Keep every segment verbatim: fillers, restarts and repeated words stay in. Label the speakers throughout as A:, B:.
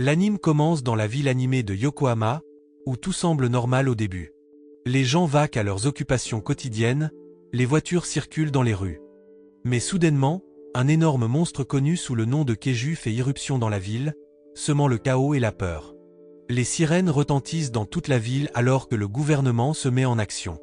A: L'anime commence dans la ville animée de Yokohama, où tout semble normal au début. Les gens vaquent à leurs occupations quotidiennes, les voitures circulent dans les rues. Mais soudainement, un énorme monstre connu sous le nom de Keiju fait irruption dans la ville, semant le chaos et la peur. Les sirènes retentissent dans toute la ville alors que le gouvernement se met en action.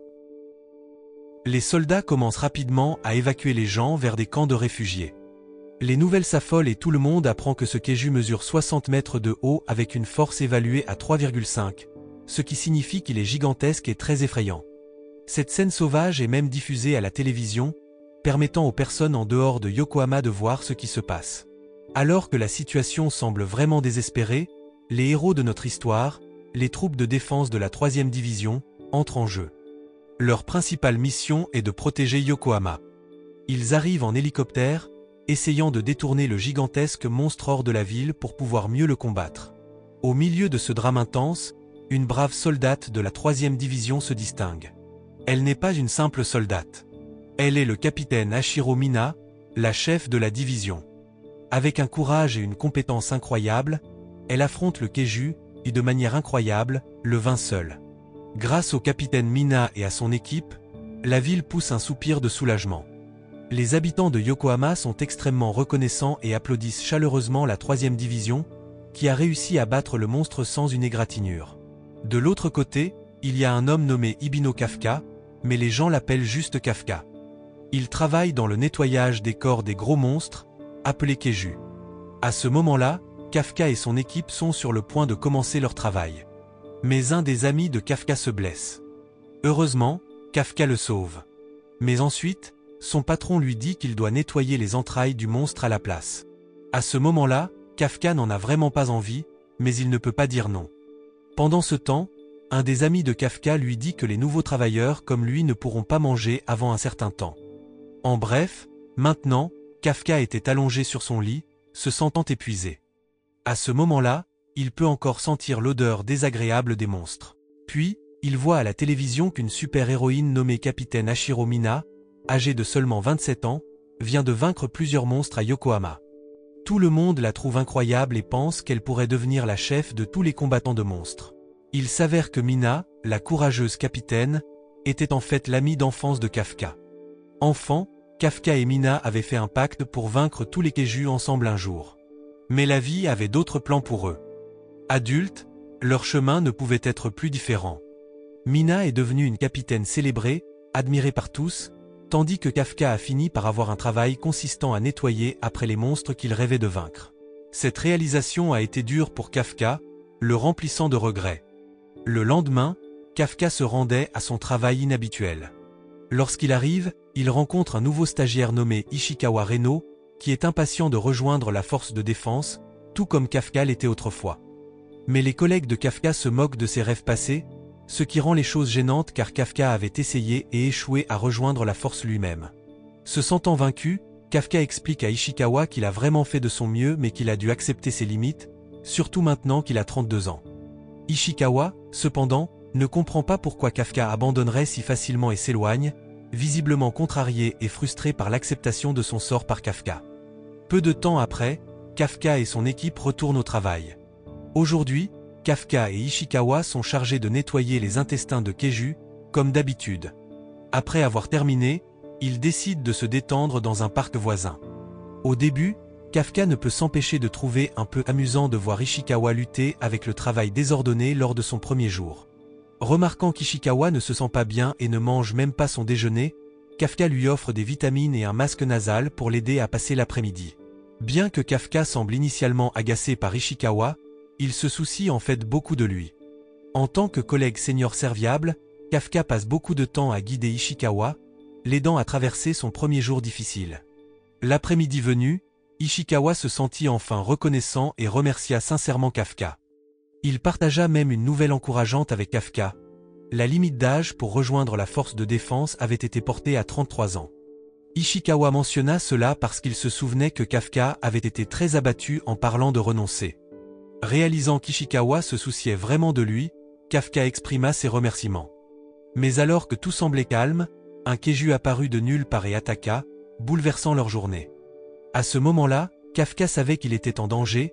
A: Les soldats commencent rapidement à évacuer les gens vers des camps de réfugiés. Les nouvelles s'affolent et tout le monde apprend que ce Keiju mesure soixante mètres de haut avec une force évaluée à trois virgule cinq, ce qui signifie qu'il est gigantesque et très effrayant. Cette scène sauvage est même diffusée à la télévision, permettant aux personnes en dehors de Yokohama de voir ce qui se passe. Alors que la situation semble vraiment désespérée, les héros de notre histoire, les troupes de défense de la troisième division, entrent en jeu. Leur principale mission est de protéger Yokohama. Ils arrivent en hélicoptère, essayant de détourner le gigantesque monstre hors de la ville pour pouvoir mieux le combattre. Au milieu de ce drame intense, une brave soldate de la troisième division se distingue. Elle n'est pas une simple soldate. Elle est le capitaine Hachiro Mina, la chef de la division. Avec un courage et une compétence incroyables, elle affronte le Keiju, et de manière incroyable, le vainc seule. Grâce au capitaine Mina et à son équipe, la ville pousse un soupir de soulagement. Les habitants de Yokohama sont extrêmement reconnaissants et applaudissent chaleureusement la troisième division, qui a réussi à battre le monstre sans une égratignure. De l'autre côté, il y a un homme nommé Ibino Kafka, mais les gens l'appellent juste Kafka. Il travaille dans le nettoyage des corps des gros monstres, appelés Keiju. À ce moment-là, Kafka et son équipe sont sur le point de commencer leur travail. Mais un des amis de Kafka se blesse. Heureusement, Kafka le sauve. Mais ensuite, son patron lui dit qu'il doit nettoyer les entrailles du monstre à la place. À ce moment-là, Kafka n'en a vraiment pas envie, mais il ne peut pas dire non. Pendant ce temps, un des amis de Kafka lui dit que les nouveaux travailleurs comme lui ne pourront pas manger avant un certain temps. En bref, maintenant, Kafka était allongé sur son lit, se sentant épuisé. À ce moment-là, il peut encore sentir l'odeur désagréable des monstres. Puis, il voit à la télévision qu'une super-héroïne nommée Capitaine Hachiro Mina, âgée de seulement vingt-sept ans, vient de vaincre plusieurs monstres à Yokohama. Tout le monde la trouve incroyable et pense qu'elle pourrait devenir la chef de tous les combattants de monstres. Il s'avère que Mina, la courageuse capitaine, était en fait l'amie d'enfance de Kafka. Enfant, Kafka et Mina avaient fait un pacte pour vaincre tous les Keiju ensemble un jour. Mais la vie avait d'autres plans pour eux. Adultes, leur chemin ne pouvait être plus différent. Mina est devenue une capitaine célébrée, admirée par tous, tandis que Kafka a fini par avoir un travail consistant à nettoyer après les monstres qu'il rêvait de vaincre. Cette réalisation a été dure pour Kafka, le remplissant de regrets. Le lendemain, Kafka se rendait à son travail inhabituel. Lorsqu'il arrive, il rencontre un nouveau stagiaire nommé Ishikawa Reno, qui est impatient de rejoindre la force de défense, tout comme Kafka l'était autrefois. Mais les collègues de Kafka se moquent de ses rêves passés, ce qui rend les choses gênantes car Kafka avait essayé et échoué à rejoindre la force lui-même. Se sentant vaincu, Kafka explique à Ishikawa qu'il a vraiment fait de son mieux mais qu'il a dû accepter ses limites, surtout maintenant qu'il a trente-deux ans. Ishikawa, cependant, ne comprend pas pourquoi Kafka abandonnerait si facilement et s'éloigne, visiblement contrarié et frustré par l'acceptation de son sort par Kafka. Peu de temps après, Kafka et son équipe retournent au travail. Aujourd'hui, Kafka et Ishikawa sont chargés de nettoyer les intestins de Keiju, comme d'habitude. Après avoir terminé, ils décident de se détendre dans un parc voisin. Au début, Kafka ne peut s'empêcher de trouver un peu amusant de voir Ishikawa lutter avec le travail désordonné lors de son premier jour. Remarquant qu'Ishikawa ne se sent pas bien et ne mange même pas son déjeuner, Kafka lui offre des vitamines et un masque nasal pour l'aider à passer l'après-midi. Bien que Kafka semble initialement agacé par Ishikawa, il se soucie en fait beaucoup de lui. En tant que collègue senior serviable, Kafka passe beaucoup de temps à guider Ishikawa, l'aidant à traverser son premier jour difficile. L'après-midi venu, Ishikawa se sentit enfin reconnaissant et remercia sincèrement Kafka. Il partagea même une nouvelle encourageante avec Kafka. La limite d'âge pour rejoindre la force de défense avait été portée à trente-trois ans. Ishikawa mentionna cela parce qu'il se souvenait que Kafka avait été très abattu en parlant de renoncer. Réalisant qu'Ishikawa se souciait vraiment de lui, Kafka exprima ses remerciements. Mais alors que tout semblait calme, un Keiju apparut de nulle part et attaqua, bouleversant leur journée. À ce moment-là, Kafka savait qu'il était en danger,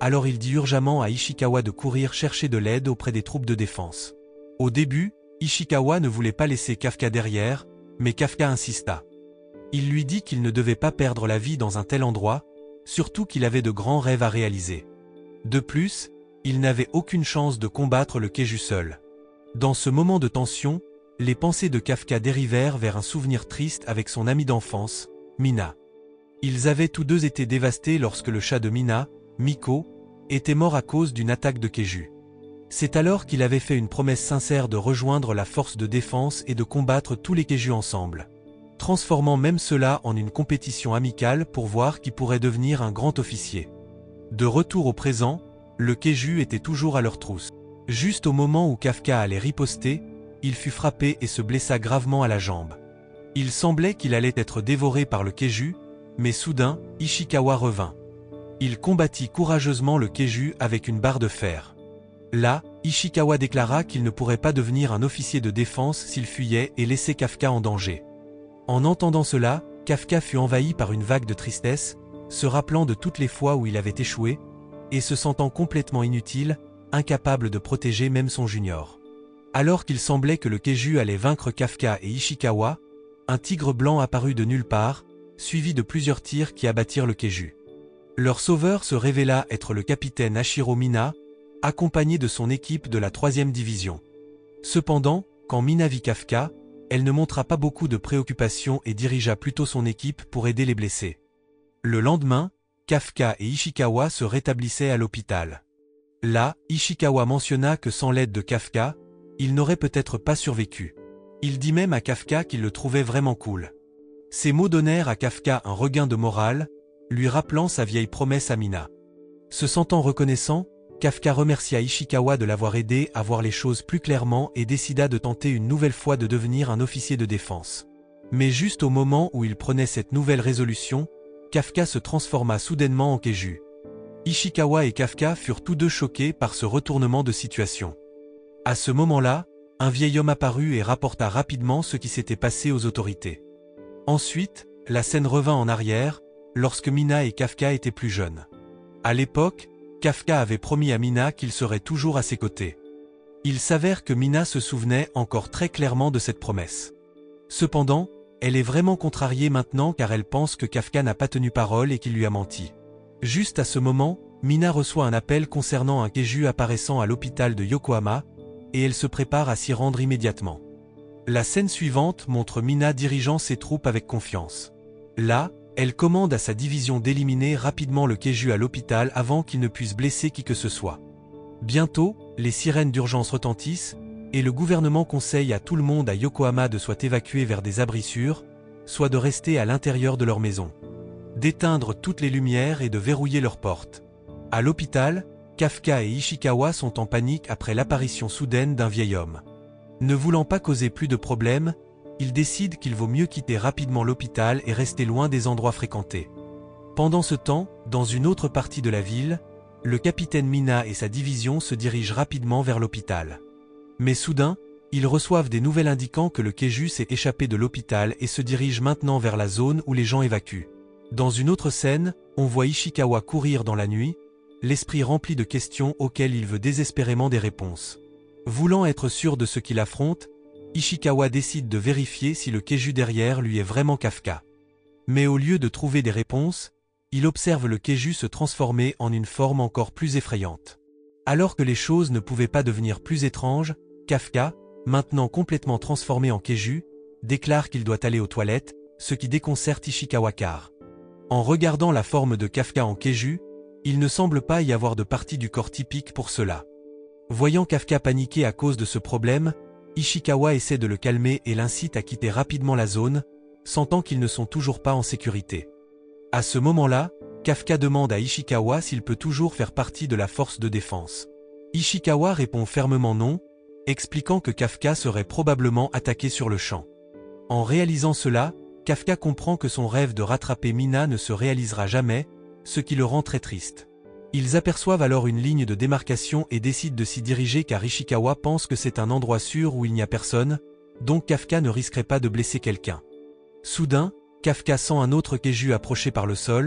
A: alors il dit urgemment à Ishikawa de courir chercher de l'aide auprès des troupes de défense. Au début, Ishikawa ne voulait pas laisser Kafka derrière, mais Kafka insista. Il lui dit qu'il ne devait pas perdre la vie dans un tel endroit, surtout qu'il avait de grands rêves à réaliser. De plus, il n'avait aucune chance de combattre le Keiju seul. Dans ce moment de tension, les pensées de Kafka dérivèrent vers un souvenir triste avec son ami d'enfance, Mina. Ils avaient tous deux été dévastés lorsque le chat de Mina, Miko, était mort à cause d'une attaque de Keiju. C'est alors qu'il avait fait une promesse sincère de rejoindre la force de défense et de combattre tous les Keiju ensemble, transformant même cela en une compétition amicale pour voir qui pourrait devenir un grand officier. De retour au présent, le Keiju était toujours à leur trousse. Juste au moment où Kafka allait riposter, il fut frappé et se blessa gravement à la jambe. Il semblait qu'il allait être dévoré par le Keiju, mais soudain, Ishikawa revint. Il combattit courageusement le Keiju avec une barre de fer. Là, Ishikawa déclara qu'il ne pourrait pas devenir un officier de défense s'il fuyait et laissait Kafka en danger. En entendant cela, Kafka fut envahi par une vague de tristesse, se rappelant de toutes les fois où il avait échoué, et se sentant complètement inutile, incapable de protéger même son junior. Alors qu'il semblait que le Keiju allait vaincre Kafka et Ishikawa, un tigre blanc apparut de nulle part, suivi de plusieurs tirs qui abattirent le Keiju. Leur sauveur se révéla être le capitaine Hashiro Mina, accompagné de son équipe de la troisième division. Cependant, quand Mina vit Kafka, elle ne montra pas beaucoup de préoccupation et dirigea plutôt son équipe pour aider les blessés. Le lendemain, Kafka et Ishikawa se rétablissaient à l'hôpital. Là, Ishikawa mentionna que sans l'aide de Kafka, il n'aurait peut-être pas survécu. Il dit même à Kafka qu'il le trouvait vraiment cool. Ces mots donnèrent à Kafka un regain de morale, lui rappelant sa vieille promesse à Mina. Se sentant reconnaissant, Kafka remercia Ishikawa de l'avoir aidé à voir les choses plus clairement et décida de tenter une nouvelle fois de devenir un officier de défense. Mais juste au moment où il prenait cette nouvelle résolution, Kafka se transforma soudainement en Keiju. Ishikawa et Kafka furent tous deux choqués par ce retournement de situation. À ce moment-là, un vieil homme apparut et rapporta rapidement ce qui s'était passé aux autorités. Ensuite, la scène revint en arrière, lorsque Mina et Kafka étaient plus jeunes. À l'époque, Kafka avait promis à Mina qu'il serait toujours à ses côtés. Il s'avère que Mina se souvenait encore très clairement de cette promesse. Cependant, elle est vraiment contrariée maintenant car elle pense que Kafka n'a pas tenu parole et qu'il lui a menti. Juste à ce moment, Mina reçoit un appel concernant un Keiju apparaissant à l'hôpital de Yokohama, et elle se prépare à s'y rendre immédiatement. La scène suivante montre Mina dirigeant ses troupes avec confiance. Là, elle commande à sa division d'éliminer rapidement le Keiju à l'hôpital avant qu'il ne puisse blesser qui que ce soit. Bientôt, les sirènes d'urgence retentissent, et le gouvernement conseille à tout le monde à Yokohama de soit évacuer vers des abris sûrs, soit de rester à l'intérieur de leur maison, d'éteindre toutes les lumières et de verrouiller leurs portes. À l'hôpital, Kafka et Ishikawa sont en panique après l'apparition soudaine d'un vieil homme. Ne voulant pas causer plus de problèmes, ils décident qu'il vaut mieux quitter rapidement l'hôpital et rester loin des endroits fréquentés. Pendant ce temps, dans une autre partie de la ville, le capitaine Mina et sa division se dirigent rapidement vers l'hôpital. Mais soudain, ils reçoivent des nouvelles indiquant que le Keiju s'est échappé de l'hôpital et se dirige maintenant vers la zone où les gens évacuent. Dans une autre scène, on voit Ishikawa courir dans la nuit, l'esprit rempli de questions auxquelles il veut désespérément des réponses. Voulant être sûr de ce qu'il affronte, Ishikawa décide de vérifier si le Keiju derrière lui est vraiment Kafka. Mais au lieu de trouver des réponses, il observe le Keiju se transformer en une forme encore plus effrayante. Alors que les choses ne pouvaient pas devenir plus étranges, Kafka, maintenant complètement transformé en Keiju, déclare qu'il doit aller aux toilettes, ce qui déconcerte Ishikawa car, en regardant la forme de Kafka en Keiju, il ne semble pas y avoir de partie du corps typique pour cela. Voyant Kafka paniquer à cause de ce problème, Ishikawa essaie de le calmer et l'incite à quitter rapidement la zone, sentant qu'ils ne sont toujours pas en sécurité. À ce moment-là, Kafka demande à Ishikawa s'il peut toujours faire partie de la force de défense. Ishikawa répond fermement non, expliquant que Kafka serait probablement attaqué sur le champ. En réalisant cela, Kafka comprend que son rêve de rattraper Mina ne se réalisera jamais, ce qui le rend très triste. Ils aperçoivent alors une ligne de démarcation et décident de s'y diriger car Ishikawa pense que c'est un endroit sûr où il n'y a personne, donc Kafka ne risquerait pas de blesser quelqu'un. Soudain, Kafka sent un autre Keiju approcher par le sol,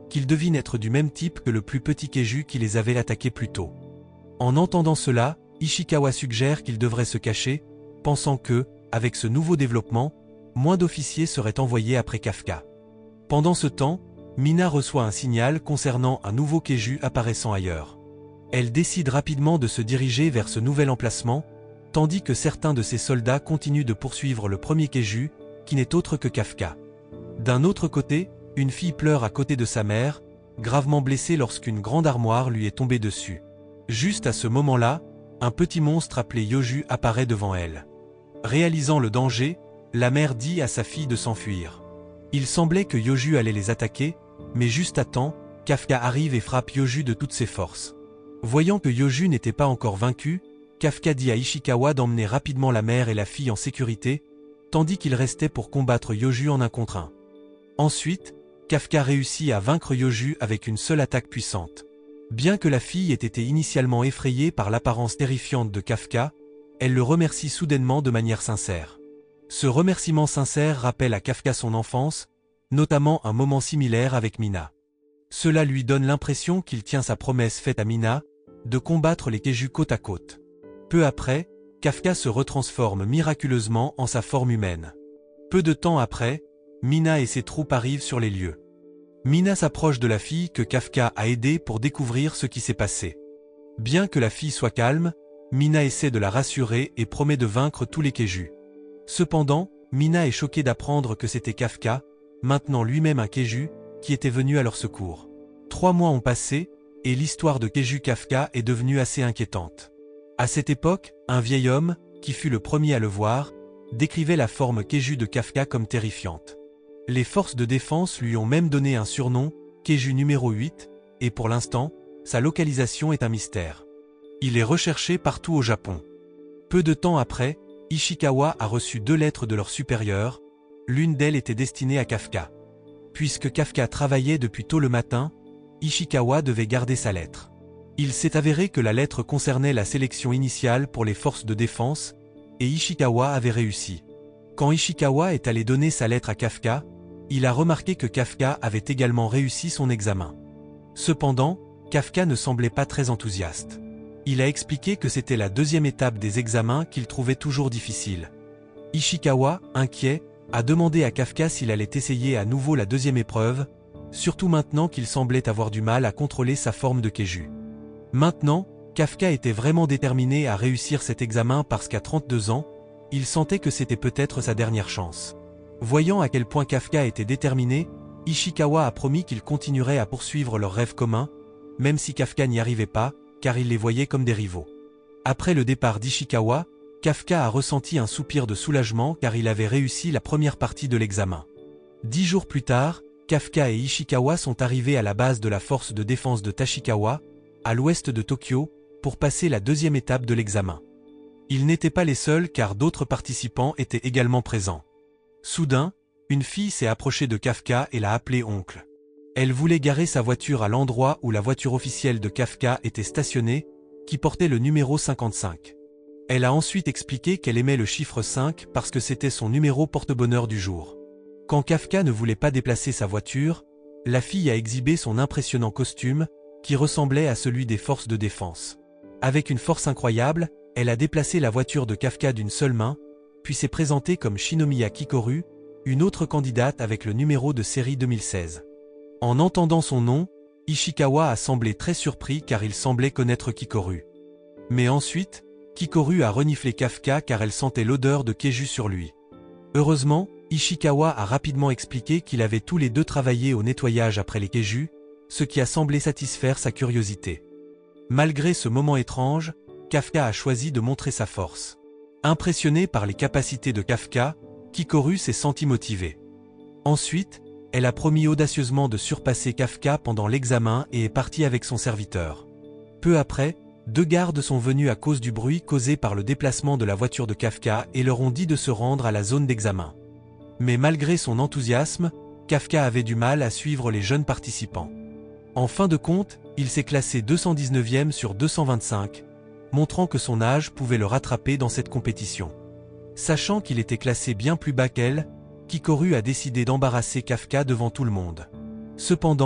A: qu'il devine être du même type que le plus petit Keiju qui les avait attaqués plus tôt. En entendant cela, Ishikawa suggère qu'il devrait se cacher, pensant que, avec ce nouveau développement, moins d'officiers seraient envoyés après Kafka. Pendant ce temps, Mina reçoit un signal concernant un nouveau Keiju apparaissant ailleurs. Elle décide rapidement de se diriger vers ce nouvel emplacement, tandis que certains de ses soldats continuent de poursuivre le premier Keiju, qui n'est autre que Kafka. D'un autre côté, une fille pleure à côté de sa mère, gravement blessée lorsqu'une grande armoire lui est tombée dessus. Juste à ce moment-là, un petit monstre appelé Yoju apparaît devant elle. Réalisant le danger, la mère dit à sa fille de s'enfuir. Il semblait que Yoju allait les attaquer, mais juste à temps, Kafka arrive et frappe Yoju de toutes ses forces. Voyant que Yoju n'était pas encore vaincu, Kafka dit à Ishikawa d'emmener rapidement la mère et la fille en sécurité, tandis qu'il restait pour combattre Yoju en un contre un. Ensuite, Kafka réussit à vaincre Yoju avec une seule attaque puissante. Bien que la fille ait été initialement effrayée par l'apparence terrifiante de Kafka, elle le remercie soudainement de manière sincère. Ce remerciement sincère rappelle à Kafka son enfance, notamment un moment similaire avec Mina. Cela lui donne l'impression qu'il tient sa promesse faite à Mina, de combattre les Keiju côte à côte. Peu après, Kafka se retransforme miraculeusement en sa forme humaine. Peu de temps après, Mina et ses troupes arrivent sur les lieux. Mina s'approche de la fille que Kafka a aidée pour découvrir ce qui s'est passé. Bien que la fille soit calme, Mina essaie de la rassurer et promet de vaincre tous les Keiju. Cependant, Mina est choquée d'apprendre que c'était Kafka, maintenant lui-même un Keiju, qui était venu à leur secours. Trois mois ont passé, et l'histoire de Keiju Kafka est devenue assez inquiétante. À cette époque, un vieil homme, qui fut le premier à le voir, décrivait la forme Keiju de Kafka comme terrifiante. Les forces de défense lui ont même donné un surnom, Keiju numéro huit, et pour l'instant, sa localisation est un mystère. Il est recherché partout au Japon. Peu de temps après, Ishikawa a reçu deux lettres de leur supérieur, l'une d'elles était destinée à Kafka. Puisque Kafka travaillait depuis tôt le matin, Ishikawa devait garder sa lettre. Il s'est avéré que la lettre concernait la sélection initiale pour les forces de défense, et Ishikawa avait réussi. Quand Ishikawa est allé donner sa lettre à Kafka, il a remarqué que Kafka avait également réussi son examen. Cependant, Kafka ne semblait pas très enthousiaste. Il a expliqué que c'était la deuxième étape des examens qu'il trouvait toujours difficile. Ishikawa, inquiet, a demandé à Kafka s'il allait essayer à nouveau la deuxième épreuve, surtout maintenant qu'il semblait avoir du mal à contrôler sa forme de Keiju. Maintenant, Kafka était vraiment déterminé à réussir cet examen parce qu'à trente-deux ans, il sentait que c'était peut-être sa dernière chance. Voyant à quel point Kafka était déterminé, Ishikawa a promis qu'il continuerait à poursuivre leur rêve commun, même si Kafka n'y arrivait pas, car il les voyait comme des rivaux. Après le départ d'Ishikawa, Kafka a ressenti un soupir de soulagement car il avait réussi la première partie de l'examen. Dix jours plus tard, Kafka et Ishikawa sont arrivés à la base de la force de défense de Tachikawa, à l'ouest de Tokyo, pour passer la deuxième étape de l'examen. Ils n'étaient pas les seuls car d'autres participants étaient également présents. Soudain, une fille s'est approchée de Kafka et l'a appelé oncle. Elle voulait garer sa voiture à l'endroit où la voiture officielle de Kafka était stationnée, qui portait le numéro cinquante-cinq. Elle a ensuite expliqué qu'elle aimait le chiffre cinq parce que c'était son numéro porte-bonheur du jour. Quand Kafka ne voulait pas déplacer sa voiture, la fille a exhibé son impressionnant costume, qui ressemblait à celui des forces de défense. Avec une force incroyable, elle a déplacé la voiture de Kafka d'une seule main, puis s'est présentée comme Shinomiya Kikoru, une autre candidate avec le numéro de série deux mille seize. En entendant son nom, Ishikawa a semblé très surpris car il semblait connaître Kikoru. Mais ensuite, Kikoru a reniflé Kafka car elle sentait l'odeur de Keiju sur lui. Heureusement, Ishikawa a rapidement expliqué qu'il avait tous les deux travaillé au nettoyage après les Keiju, ce qui a semblé satisfaire sa curiosité. Malgré ce moment étrange, Kafka a choisi de montrer sa force. Impressionnée par les capacités de Kafka, Kikoru s'est sentie motivée. Ensuite, elle a promis audacieusement de surpasser Kafka pendant l'examen et est partie avec son serviteur. Peu après, deux gardes sont venus à cause du bruit causé par le déplacement de la voiture de Kafka et leur ont dit de se rendre à la zone d'examen. Mais malgré son enthousiasme, Kafka avait du mal à suivre les jeunes participants. En fin de compte, il s'est classé deux cent dix-neuvième sur deux cent vingt-cinq, montrant que son âge pouvait le rattraper dans cette compétition. Sachant qu'il était classé bien plus bas qu'elle, Kikoru a décidé d'embarrasser Kafka devant tout le monde. Cependant,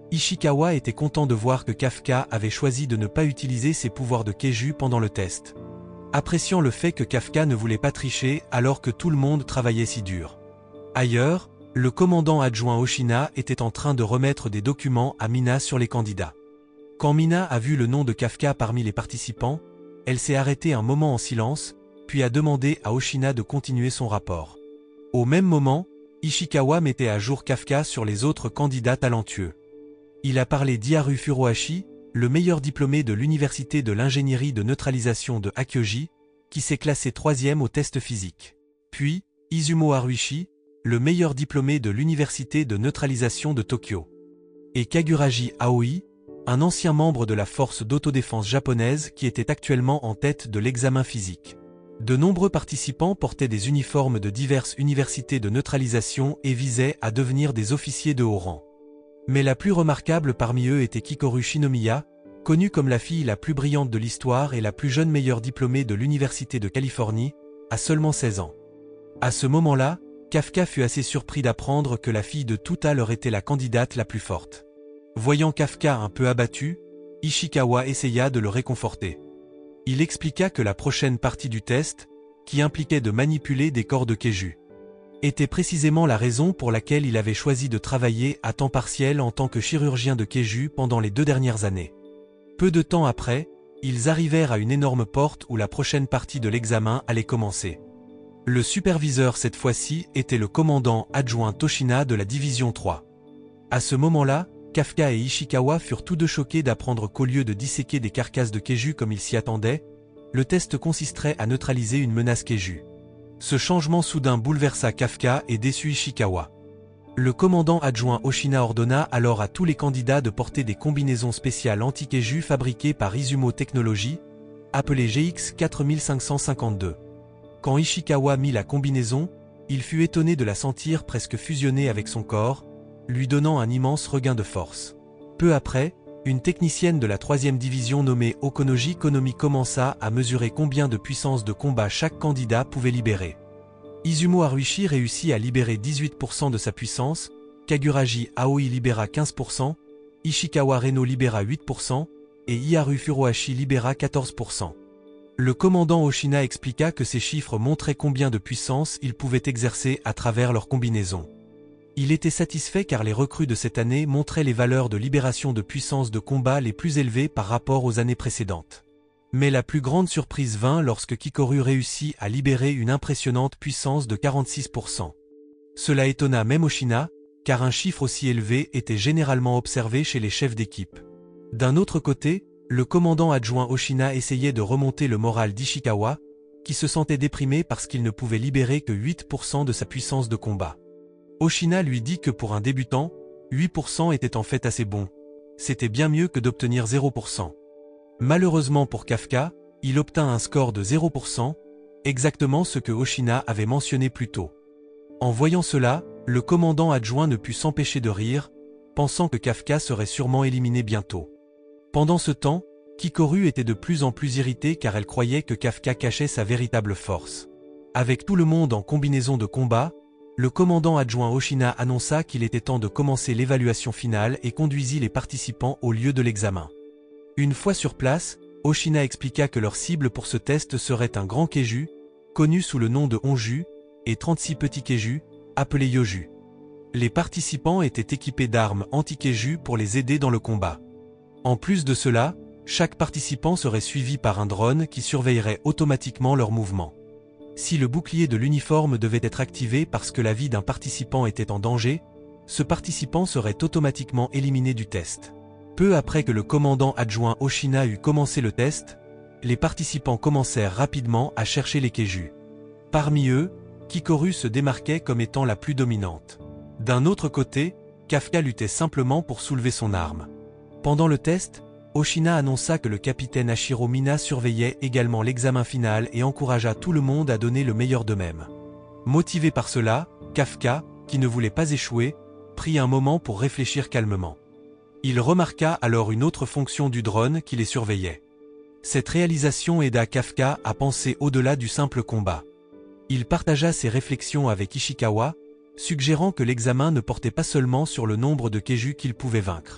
A: Ishikawa était content de voir que Kafka avait choisi de ne pas utiliser ses pouvoirs de Keiju pendant le test, appréciant le fait que Kafka ne voulait pas tricher alors que tout le monde travaillait si dur. Ailleurs, le commandant adjoint Oshina était en train de remettre des documents à Mina sur les candidats. Quand Mina a vu le nom de Kafka parmi les participants, elle s'est arrêtée un moment en silence, puis a demandé à Oshina de continuer son rapport. Au même moment, Ishikawa mettait à jour Kafka sur les autres candidats talentueux. Il a parlé d'Iharu Furuhashi, le meilleur diplômé de l'université de l'ingénierie de neutralisation de Hakyoji, qui s'est classé troisième au test physique. Puis, Izumo Haruichi, le meilleur diplômé de l'université de neutralisation de Tokyo. Et Kaguraji Aoi, un ancien membre de la force d'autodéfense japonaise qui était actuellement en tête de l'examen physique. De nombreux participants portaient des uniformes de diverses universités de neutralisation et visaient à devenir des officiers de haut rang. Mais la plus remarquable parmi eux était Kikoru Shinomiya, connue comme la fille la plus brillante de l'histoire et la plus jeune meilleure diplômée de l'université de Californie, à seulement seize ans. À ce moment-là, Kafka fut assez surpris d'apprendre que la fille de tout à l'heure était la candidate la plus forte. Voyant Kafka un peu abattu, Ishikawa essaya de le réconforter. Il expliqua que la prochaine partie du test, qui impliquait de manipuler des corps de Keiju, était précisément la raison pour laquelle il avait choisi de travailler à temps partiel en tant que chirurgien de Keiju pendant les deux dernières années. Peu de temps après, ils arrivèrent à une énorme porte où la prochaine partie de l'examen allait commencer. Le superviseur cette fois-ci était le commandant adjoint Toshina de la division trois. À ce moment-là, Kafka et Ishikawa furent tous deux choqués d'apprendre qu'au lieu de disséquer des carcasses de Keiju comme ils s'y attendaient, le test consisterait à neutraliser une menace Keiju. Ce changement soudain bouleversa Kafka et déçut Ishikawa. Le commandant adjoint Oshina ordonna alors à tous les candidats de porter des combinaisons spéciales anti-Keiju fabriquées par Izumo Technologies, appelées G X quatre cinq cent cinquante-deux. Quand Ishikawa mit la combinaison, il fut étonné de la sentir presque fusionner avec son corps, lui donnant un immense regain de force. Peu après, une technicienne de la troisième division nommée Okonoji Konomi commença à mesurer combien de puissance de combat chaque candidat pouvait libérer. Izumo Haruichi réussit à libérer dix-huit pour cent de sa puissance, Kaguraji Aoi libéra quinze pour cent, Ishikawa Reno libéra huit pour cent, et Iharu Furuhashi libéra quatorze pour cent. Le commandant Oshina expliqua que ces chiffres montraient combien de puissance ils pouvaient exercer à travers leur combinaison. Il était satisfait car les recrues de cette année montraient les valeurs de libération de puissance de combat les plus élevées par rapport aux années précédentes. Mais la plus grande surprise vint lorsque Kikoru réussit à libérer une impressionnante puissance de quarante-six pour cent. Cela étonna même Oshina, car un chiffre aussi élevé était généralement observé chez les chefs d'équipe. D'un autre côté, le commandant adjoint Oshina essayait de remonter le moral d'Ishikawa, qui se sentait déprimé parce qu'il ne pouvait libérer que huit pour cent de sa puissance de combat. Oshina lui dit que pour un débutant, huit pour cent était en fait assez bon. C'était bien mieux que d'obtenir zéro pour cent. Malheureusement pour Kafka, il obtint un score de zéro pour cent, exactement ce que Oshina avait mentionné plus tôt. En voyant cela, le commandant adjoint ne put s'empêcher de rire, pensant que Kafka serait sûrement éliminé bientôt. Pendant ce temps, Kikoru était de plus en plus irritée car elle croyait que Kafka cachait sa véritable force. Avec tout le monde en combinaison de combat, le commandant adjoint Oshina annonça qu'il était temps de commencer l'évaluation finale et conduisit les participants au lieu de l'examen. Une fois sur place, Oshina expliqua que leur cible pour ce test serait un grand Keiju, connu sous le nom de Onju, et trente-six petits Keiju, appelés Yoju. Les participants étaient équipés d'armes anti-Keiju pour les aider dans le combat. En plus de cela, chaque participant serait suivi par un drone qui surveillerait automatiquement leurs mouvements. Si le bouclier de l'uniforme devait être activé parce que la vie d'un participant était en danger, ce participant serait automatiquement éliminé du test. Peu après que le commandant adjoint Oshina eut commencé le test, les participants commencèrent rapidement à chercher les Keiju. Parmi eux, Kikoru se démarquait comme étant la plus dominante. D'un autre côté, Kafka luttait simplement pour soulever son arme. Pendant le test, Oshina annonça que le capitaine Hashiro Mina surveillait également l'examen final et encouragea tout le monde à donner le meilleur d'eux-mêmes. Motivé par cela, Kafka, qui ne voulait pas échouer, prit un moment pour réfléchir calmement. Il remarqua alors une autre fonction du drone qui les surveillait. Cette réalisation aida Kafka à penser au-delà du simple combat. Il partagea ses réflexions avec Ishikawa, suggérant que l'examen ne portait pas seulement sur le nombre de Keiju qu'il pouvait vaincre.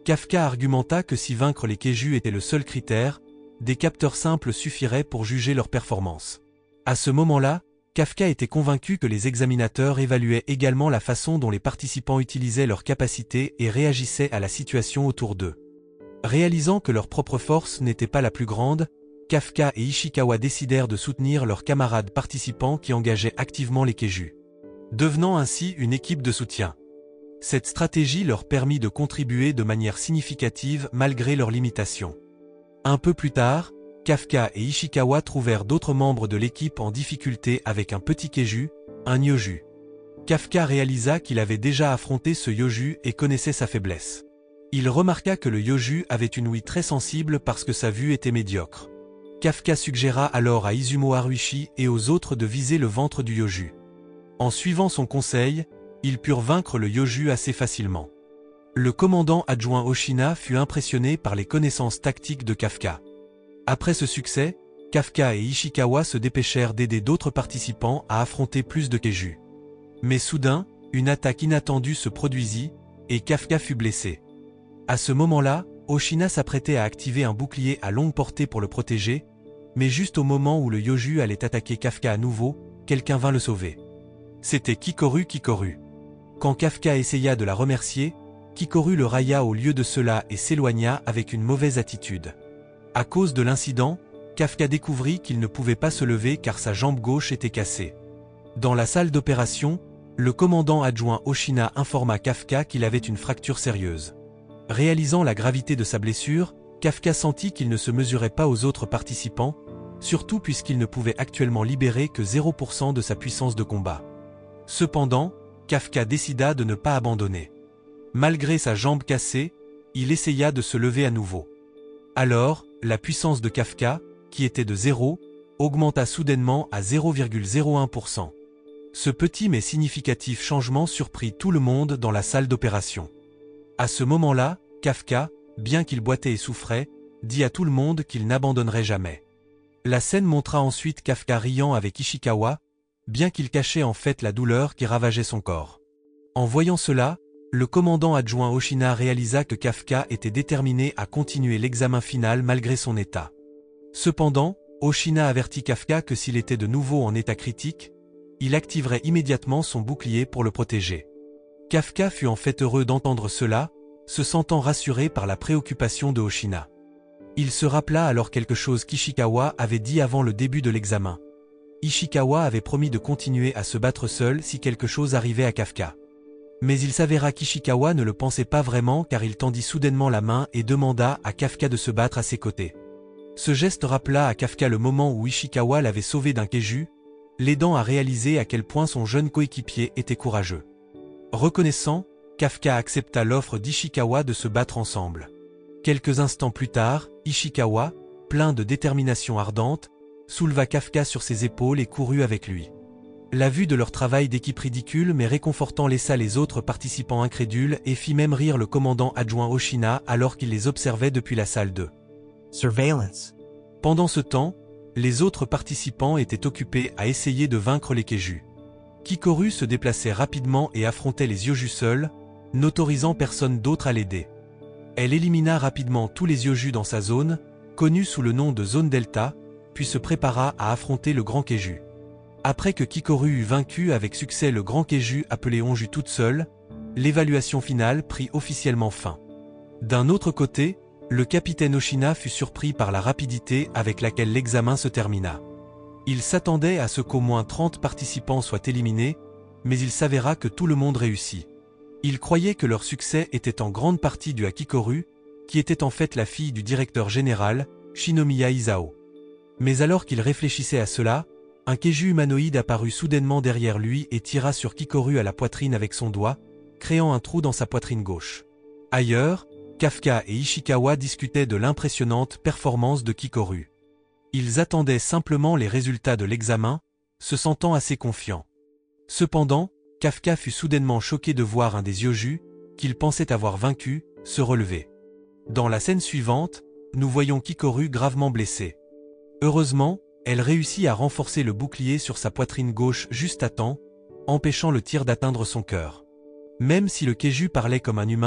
A: Kafka argumenta que si vaincre les Kaiju était le seul critère, des capteurs simples suffiraient pour juger leur performance. À ce moment-là, Kafka était convaincu que les examinateurs évaluaient également la façon dont les participants utilisaient leurs capacités et réagissaient à la situation autour d'eux. Réalisant que leur propre force n'était pas la plus grande, Kafka et Ishikawa décidèrent de soutenir leurs camarades participants qui engageaient activement les Kaiju, devenant ainsi une équipe de soutien. Cette stratégie leur permit de contribuer de manière significative malgré leurs limitations. Un peu plus tard, Kafka et Ishikawa trouvèrent d'autres membres de l'équipe en difficulté avec un petit Kaiju, un Yoju. Kafka réalisa qu'il avait déjà affronté ce Yoju et connaissait sa faiblesse. Il remarqua que le Yoju avait une ouïe très sensible parce que sa vue était médiocre. Kafka suggéra alors à Izumo Haruichi et aux autres de viser le ventre du Yoju. En suivant son conseil, ils purent vaincre le Yoju assez facilement. Le commandant adjoint Oshina fut impressionné par les connaissances tactiques de Kafka. Après ce succès, Kafka et Ishikawa se dépêchèrent d'aider d'autres participants à affronter plus de Kaiju. Mais soudain, une attaque inattendue se produisit, et Kafka fut blessé. À ce moment-là, Oshina s'apprêtait à activer un bouclier à longue portée pour le protéger, mais juste au moment où le Yoju allait attaquer Kafka à nouveau, quelqu'un vint le sauver. C'était Kikoru Kikoru. Quand Kafka essaya de la remercier, Kikoru le railla au lieu de cela et s'éloigna avec une mauvaise attitude. À cause de l'incident, Kafka découvrit qu'il ne pouvait pas se lever car sa jambe gauche était cassée. Dans la salle d'opération, le commandant adjoint Oshina informa Kafka qu'il avait une fracture sérieuse. Réalisant la gravité de sa blessure, Kafka sentit qu'il ne se mesurait pas aux autres participants, surtout puisqu'il ne pouvait actuellement libérer que zéro pour cent de sa puissance de combat. Cependant, Kafka décida de ne pas abandonner. Malgré sa jambe cassée, il essaya de se lever à nouveau. Alors, la puissance de Kafka, qui était de zéro, augmenta soudainement à zéro virgule zéro un pour cent. Ce petit mais significatif changement surprit tout le monde dans la salle d'opération. À ce moment-là, Kafka, bien qu'il boitait et souffrait, dit à tout le monde qu'il n'abandonnerait jamais. La scène montra ensuite Kafka riant avec Ishikawa, bien qu'il cachait en fait la douleur qui ravageait son corps. En voyant cela, le commandant adjoint Oshina réalisa que Kafka était déterminé à continuer l'examen final malgré son état. Cependant, Oshina avertit Kafka que s'il était de nouveau en état critique, il activerait immédiatement son bouclier pour le protéger. Kafka fut en fait heureux d'entendre cela, se sentant rassuré par la préoccupation de Oshina. Il se rappela alors quelque chose qu'Ishikawa avait dit avant le début de l'examen. Ishikawa avait promis de continuer à se battre seul si quelque chose arrivait à Kafka. Mais il s'avéra qu'Ishikawa ne le pensait pas vraiment car il tendit soudainement la main et demanda à Kafka de se battre à ses côtés. Ce geste rappela à Kafka le moment où Ishikawa l'avait sauvé d'un Kaiju, l'aidant à réaliser à quel point son jeune coéquipier était courageux. Reconnaissant, Kafka accepta l'offre d'Ishikawa de se battre ensemble. Quelques instants plus tard, Ishikawa, plein de détermination ardente, souleva Kafka sur ses épaules et courut avec lui. La vue de leur travail d'équipe ridicule mais réconfortant laissa les autres participants incrédules et fit même rire le commandant adjoint Oshina alors qu'il les observait depuis la salle de surveillance. Pendant ce temps, les autres participants étaient occupés à essayer de vaincre les Kaiju. Kikoru se déplaçait rapidement et affrontait les Yoju seuls, n'autorisant personne d'autre à l'aider. Elle élimina rapidement tous les Yoju dans sa zone, connue sous le nom de zone Delta, puis se prépara à affronter le grand Kaiju. Après que Kikoru eut vaincu avec succès le grand Kaiju appelé Onju toute seule, l'évaluation finale prit officiellement fin. D'un autre côté, le capitaine Oshina fut surpris par la rapidité avec laquelle l'examen se termina. Il s'attendait à ce qu'au moins trente participants soient éliminés, mais il s'avéra que tout le monde réussit. Il croyait que leur succès était en grande partie dû à Kikoru, qui était en fait la fille du directeur général, Shinomiya Isao. Mais alors qu'il réfléchissait à cela, un Kaiju humanoïde apparut soudainement derrière lui et tira sur Kikoru à la poitrine avec son doigt, créant un trou dans sa poitrine gauche. Ailleurs, Kafka et Ishikawa discutaient de l'impressionnante performance de Kikoru. Ils attendaient simplement les résultats de l'examen, se sentant assez confiants. Cependant, Kafka fut soudainement choqué de voir un des Yoju, qu'il pensait avoir vaincu, se relever. Dans la scène suivante, nous voyons Kikoru gravement blessée. Heureusement, elle réussit à renforcer le bouclier sur sa poitrine gauche juste à temps, empêchant le tir d'atteindre son cœur. Même si le Kaiju parlait comme un humain,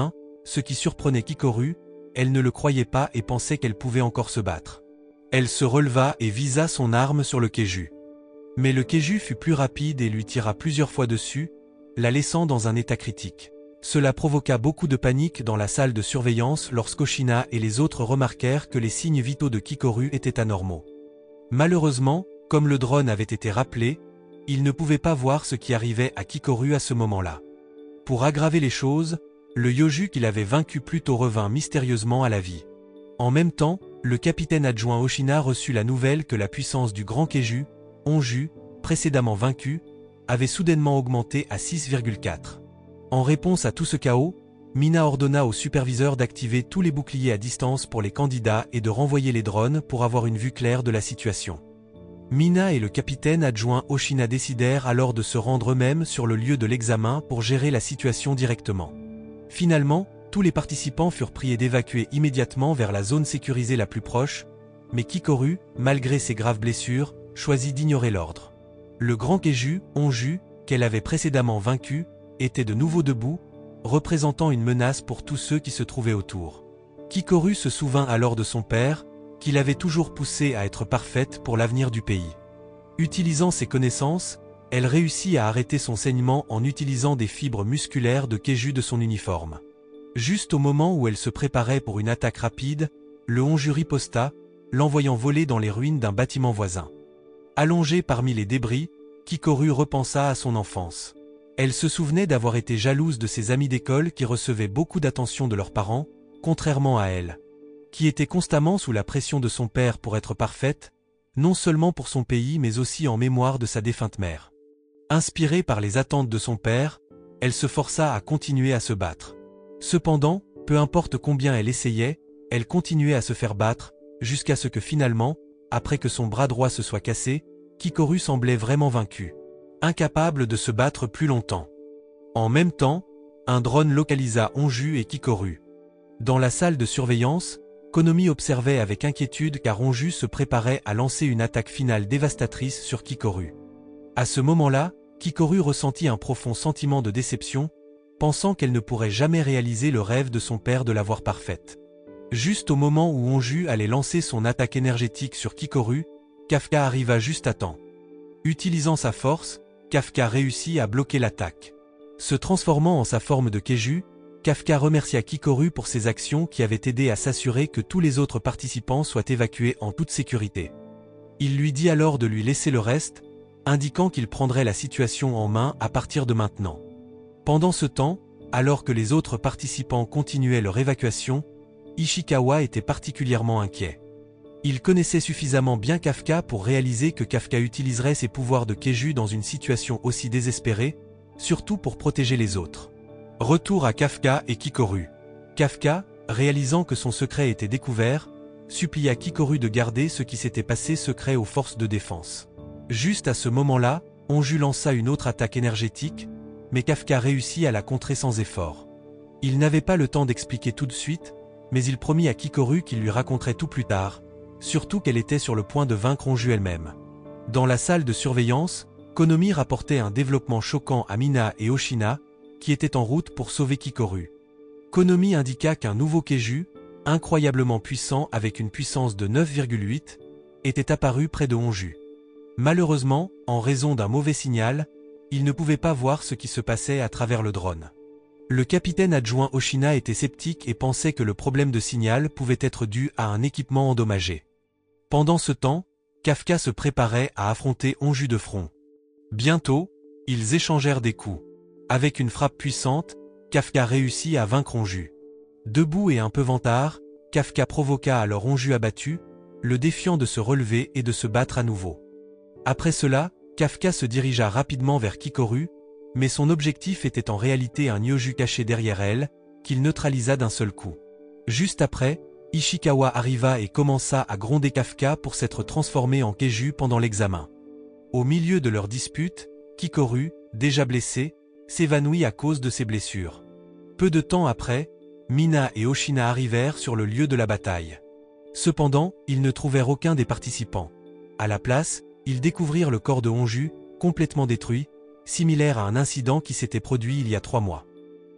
A: ce qui surprenait Kikoru, elle ne le croyait pas et pensait qu'elle pouvait encore se battre. Elle se releva et visa son arme sur le Keiju. Mais le Keiju fut plus rapide et lui tira plusieurs fois dessus, la laissant dans un état critique. Cela provoqua beaucoup de panique dans la salle de surveillance lorsqu'Oshina et les autres remarquèrent que les signes vitaux de Kikoru étaient anormaux. Malheureusement, comme le drone avait été rappelé, ils ne pouvaient pas voir ce qui arrivait à Kikoru à ce moment-là. Pour aggraver les choses, le Yoju qu'il avait vaincu plus tôt revint mystérieusement à la vie. En même temps, le capitaine adjoint Oshina reçut la nouvelle que la puissance du grand Keiju, Onju, précédemment vaincu, avait soudainement augmenté à six virgule quatre. En réponse à tout ce chaos, Mina ordonna au superviseur d'activer tous les boucliers à distance pour les candidats et de renvoyer les drones pour avoir une vue claire de la situation. Mina et le capitaine adjoint Oshina décidèrent alors de se rendre eux-mêmes sur le lieu de l'examen pour gérer la situation directement. Finalement, tous les participants furent priés d'évacuer immédiatement vers la zone sécurisée la plus proche, mais Kikoru, malgré ses graves blessures, choisit d'ignorer l'ordre. Le grand Keiju, Onju, qu'elle avait précédemment vaincu, était de nouveau debout, représentant une menace pour tous ceux qui se trouvaient autour. Kikoru se souvint alors de son père, qui l'avait toujours poussée à être parfaite pour l'avenir du pays. Utilisant ses connaissances, elle réussit à arrêter son saignement en utilisant des fibres musculaires de Keiju de son uniforme. Juste au moment où elle se préparait pour une attaque rapide, le Onju riposta, l'envoyant voler dans les ruines d'un bâtiment voisin. Allongée parmi les débris, Kikoru repensa à son enfance. Elle se souvenait d'avoir été jalouse de ses amis d'école qui recevaient beaucoup d'attention de leurs parents, contrairement à elle, qui était constamment sous la pression de son père pour être parfaite, non seulement pour son pays mais aussi en mémoire de sa défunte mère. Inspirée par les attentes de son père, elle se força à continuer à se battre. Cependant, peu importe combien elle essayait, elle continuait à se faire battre, jusqu'à ce que finalement, après que son bras droit se soit cassé, Kikoru semblait vraiment vaincu, incapable de se battre plus longtemps. En même temps, un drone localisa Onju et Kikoru. Dans la salle de surveillance, Konomi observait avec inquiétude car Onju se préparait à lancer une attaque finale dévastatrice sur Kikoru. À ce moment-là, Kikoru ressentit un profond sentiment de déception, pensant qu'elle ne pourrait jamais réaliser le rêve de son père de la voir parfaite. Juste au moment où Onju allait lancer son attaque énergétique sur Kikoru, Kafka arriva juste à temps. Utilisant sa force, Kafka réussit à bloquer l'attaque. Se transformant en sa forme de Keiju, Kafka remercia Kikoru pour ses actions qui avaient aidé à s'assurer que tous les autres participants soient évacués en toute sécurité. Il lui dit alors de lui laisser le reste, indiquant qu'il prendrait la situation en main à partir de maintenant. Pendant ce temps, alors que les autres participants continuaient leur évacuation, Ishikawa était particulièrement inquiet. Il connaissait suffisamment bien Kafka pour réaliser que Kafka utiliserait ses pouvoirs de Keiju dans une situation aussi désespérée, surtout pour protéger les autres. Retour à Kafka et Kikoru. Kafka, réalisant que son secret était découvert, supplia Kikoru de garder ce qui s'était passé secret aux forces de défense. Juste à ce moment-là, Onju lança une autre attaque énergétique, mais Kafka réussit à la contrer sans effort. Il n'avait pas le temps d'expliquer tout de suite, mais il promit à Kikoru qu'il lui raconterait tout plus tard, surtout qu'elle était sur le point de vaincre Onju elle-même. Dans la salle de surveillance, Konomi rapportait un développement choquant à Mina et Oshina, qui étaient en route pour sauver Kikoru. Konomi indiqua qu'un nouveau Keiju, incroyablement puissant avec une puissance de neuf virgule huit, était apparu près de Onju. Malheureusement, en raison d'un mauvais signal, il ne pouvait pas voir ce qui se passait à travers le drone. Le capitaine adjoint Oshina était sceptique et pensait que le problème de signal pouvait être dû à un équipement endommagé. Pendant ce temps, Kafka se préparait à affronter Onju de front. Bientôt, ils échangèrent des coups. Avec une frappe puissante, Kafka réussit à vaincre Onju. Debout et un peu vantard, Kafka provoqua alors Onju abattu, le défiant de se relever et de se battre à nouveau. Après cela, Kafka se dirigea rapidement vers Kikoru, mais son objectif était en réalité un Yoju caché derrière elle, qu'il neutralisa d'un seul coup. Juste après, Ishikawa arriva et commença à gronder Kafka pour s'être transformé en Keiju pendant l'examen. Au milieu de leur dispute, Kikoru, déjà blessé, s'évanouit à cause de ses blessures. Peu de temps après, Mina et Oshina arrivèrent sur le lieu de la bataille. Cependant, ils ne trouvèrent aucun des participants. À la place, ils découvrirent le corps de Onju, complètement détruit, similaire à un incident qui s'était produit il y a trois mois.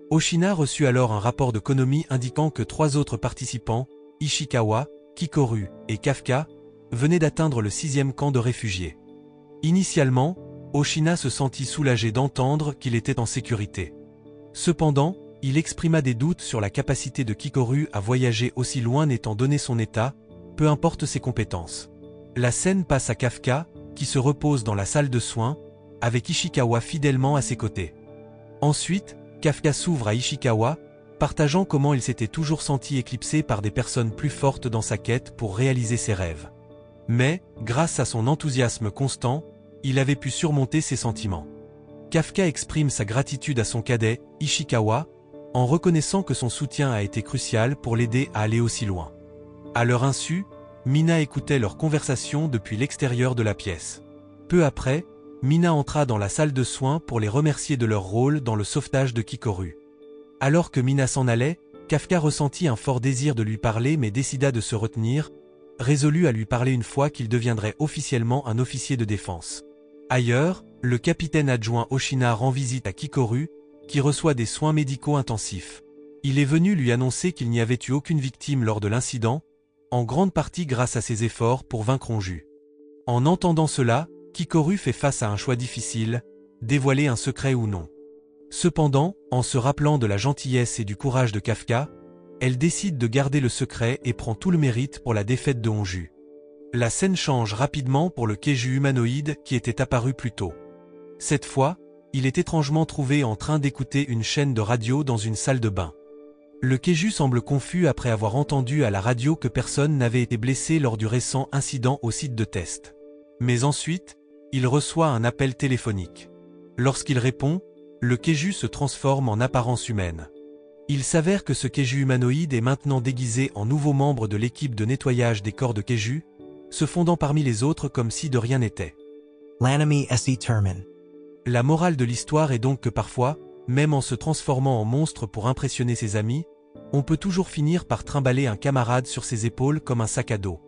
A: Oshina reçut alors un rapport de Konomi indiquant que trois autres participants, Ishikawa, Kikoru et Kafka, venaient d'atteindre le sixième camp de réfugiés. Initialement, Oshina se sentit soulagé d'entendre qu'il était en sécurité. Cependant, il exprima des doutes sur la capacité de Kikoru à voyager aussi loin étant donné son état, peu importe ses compétences. La scène passe à Kafka, qui se repose dans la salle de soins, avec Ishikawa fidèlement à ses côtés. Ensuite, Kafka s'ouvre à Ishikawa, partageant comment il s'était toujours senti éclipsé par des personnes plus fortes dans sa quête pour réaliser ses rêves. Mais, grâce à son enthousiasme constant, il avait pu surmonter ses sentiments. Kafka exprime sa gratitude à son cadet, Ishikawa, en reconnaissant que son soutien a été crucial pour l'aider à aller aussi loin. À leur insu, Mina écoutait leur conversation depuis l'extérieur de la pièce. Peu après, Mina entra dans la salle de soins pour les remercier de leur rôle dans le sauvetage de Kikoru. Alors que Mina s'en allait, Kafka ressentit un fort désir de lui parler mais décida de se retenir, résolu à lui parler une fois qu'il deviendrait officiellement un officier de défense. Ailleurs, le capitaine adjoint Oshina rend visite à Kikoru, qui reçoit des soins médicaux intensifs. Il est venu lui annoncer qu'il n'y avait eu aucune victime lors de l'incident, en grande partie grâce à ses efforts pour vaincre Onju. En entendant cela, Kikoru fait face à un choix difficile, dévoiler un secret ou non. Cependant, en se rappelant de la gentillesse et du courage de Kafka, elle décide de garder le secret et prend tout le mérite pour la défaite de Onju. La scène change rapidement pour le Keiju humanoïde qui était apparu plus tôt. Cette fois, il est étrangement trouvé en train d'écouter une chaîne de radio dans une salle de bain. Le Keiju semble confus après avoir entendu à la radio que personne n'avait été blessé lors du récent incident au site de test. Mais ensuite, il reçoit un appel téléphonique. Lorsqu'il répond, le Keiju se transforme en apparence humaine. Il s'avère que ce Keiju humanoïde est maintenant déguisé en nouveau membre de l'équipe de nettoyage des corps de Keiju, se fondant parmi les autres comme si de rien n'était.
B: L'anime S E Termin.
A: La morale de l'histoire est donc que parfois, même en se transformant en monstre pour impressionner ses amis, on peut toujours finir par trimballer un camarade sur ses épaules comme un sac à dos.